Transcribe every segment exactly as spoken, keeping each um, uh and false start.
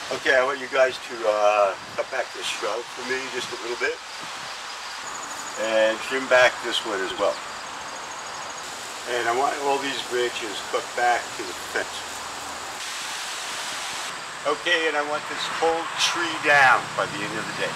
Okay, I want you guys to uh, cut back this shrub for me just a little bit. And trim back this one as well. And I want all these branches cut back to the fence. Okay, and I want this whole tree down by the end of the day.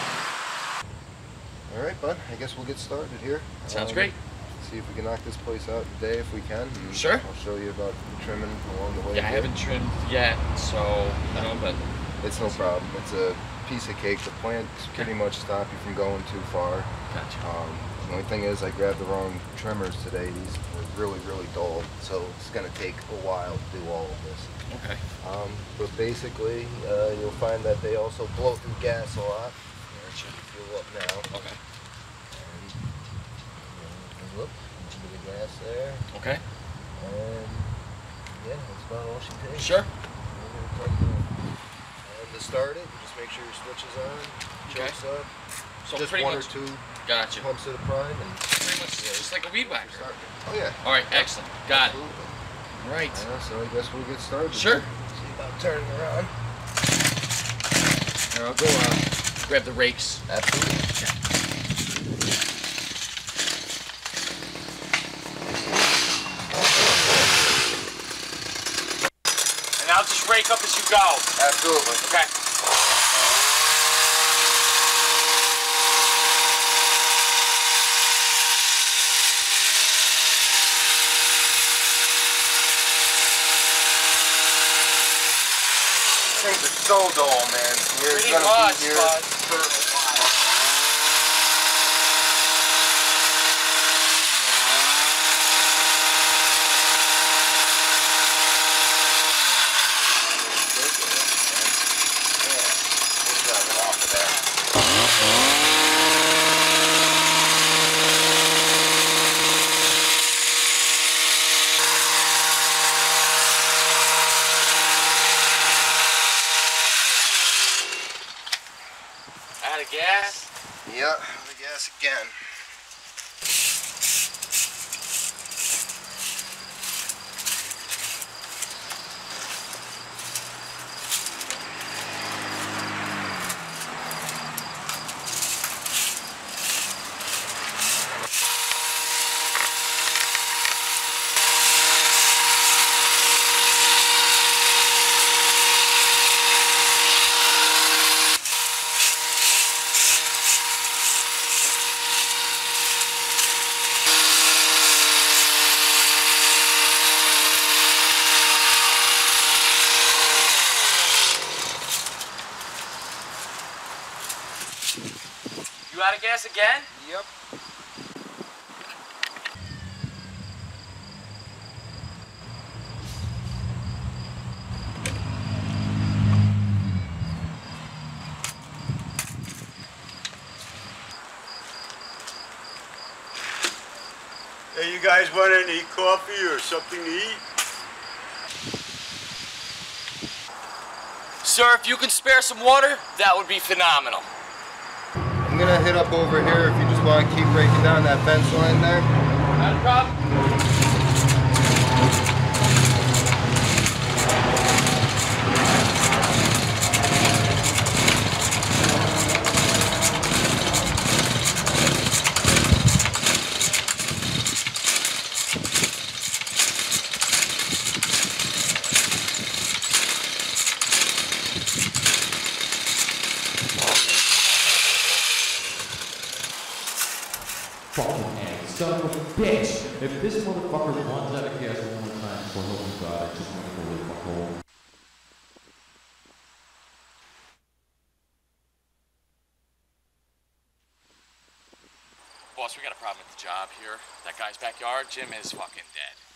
All right, bud. I guess we'll get started here. Sounds um, great. See if we can knock this place out today if we can. Sure. I'll show you about trimming along the way. Yeah, I here. haven't trimmed yet, so, you know, but... It's no problem. It's a piece of cake. The plants pretty much stop you from going too far. Gotcha. Um, the only thing is I grabbed the wrong trimmers today. These are really, really dull, so it's going to take a while to do all of this. Okay. Um, but basically, uh, you'll find that they also blow through gas a lot. It should fuel up now. Okay. And, uh, whoop, a bit of gas there. Okay. And yeah, that's about all she takes. Sure. And to start it, you just make sure your switch is on, Okay. chokes up. So just pretty one much, or two gotcha. pumps at a prime, and Pretty much just like a weed whacker. start. Oh yeah. All right, excellent. Got Absolutely. it. Right. Yeah, so I guess we'll get started. Sure. See about turning around. Here, I'll go uh, grab the rakes. Absolutely. And I'll just rake up as you go. Absolutely. Okay. Things are so dull, man. You're Pretty gonna much, be here bud. for a while. Out of gas. Yeah, I guess again. You out of gas again? Yep. Hey, you guys want any coffee or something to eat? Sir, if you can spare some water, that would be phenomenal. I'm gonna hit up over here if you just want to keep breaking down that fence line there. Not a problem. Fucking ass, son of a bitch! If this motherfucker runs out of gas one more time, for help me God, I just want to go live my home. Boss, we got a problem at the job here. That guy's backyard, Jim is fucking dead.